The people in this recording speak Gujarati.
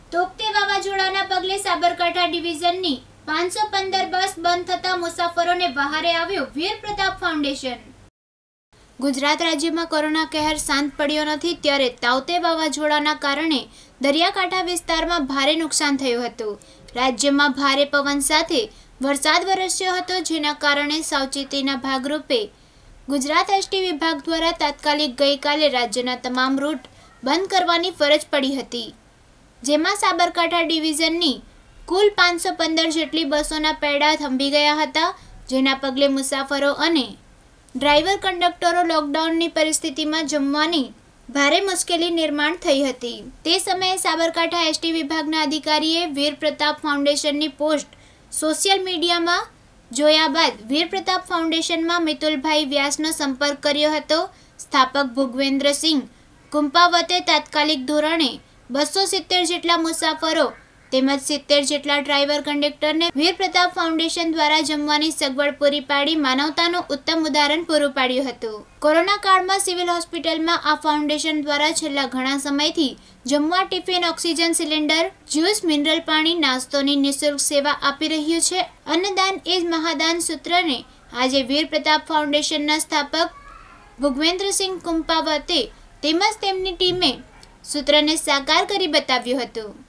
તૌકતે વાવાઝોડાના પગલે સાબરકાંઠા ડિવિઝનની 515 બસ બંધ થતા મુસાફરોને વહારે આવ્યો વીર પ્રતાપ ફાઉન્ડેશન। ગુજરાત રાજ્યમાં કોરોના કહેર શાંત પડ્યો નથી, ત્યારે તાઉતે વાવાઝોડાના કારણે દરિયાકાંઠા વિસ્તારમાં ભારે નુકસાન થયું હતું। રાજ્યમાં ભારે પવન સાથે વરસાદ વરસ્યો હતો, જેના કારણે સાવચેતીના ભાગરૂપે ગુજરાત એસટી વિભાગ દ્વારા તાત્કાલિક ગઈકાલે રાજ્યના તમામ રૂટ બંધ કરવાની ફરજ પડી હતી, જેમાં સાબરકાંઠા ડિવિઝનની કુલ 515 જેટલી બસોના પૈડા થંભી ગયા હતા, જેના પગલે મુસાફરો અને ડ્રાઈવર કંડક્ટરો લોકડાઉનની પરિસ્થિતિમાં જમવાની ભારે મુશ્કેલી નિર્માણ થઈ હતી। તે સમયે સાબરકાંઠા એસટી વિભાગના અધિકારીએ વીર પ્રતાપ ફાઉન્ડેશનની પોસ્ટ સોશિયલ મીડિયામાં જોયા બાદ વીર પ્રતાપ ફાઉન્ડેશનમાં મિતુલભાઈ વ્યાસનો સંપર્ક કર્યો હતો। સ્થાપક ભુગવેન્દ્રસિંહ કુંપાવતે તાત્કાલિક ધોરણે 270 જેટલા મુસાફરો તેમજ 70 જેટલા ડ્રાઈવર કંડક્ટરને વીર પ્રતાપ ફાઉન્ડેશન દ્વારા જમવાની સગવડ પૂરી પાડી માનવતાનું ઉત્તમ ઉદાહરણ પૂરું પાડ્યું હતું। કોરોના કાળમાં સિવિલ હોસ્પિટલમાં આ ફાઉન્ડેશન દ્વારા છેલ્લા ઘણા સમયથી જમવા, tiffin, oxygen cylinder, juice, mineral પાણી, નાસ્તોની નિઃશુલ્ક સેવા આપી રહ્યું છે। અન્નદાન એ જ મહાદાન સૂત્રને આજે વીર પ્રતાપ ફાઉન્ડેશનના સ્થાપક ભુગવેન્દ્રસિંહ કુંપાવતે તેમજ તેમની ટીમે સૂત્રને સાકાર કરી બતાવ્યું હતું।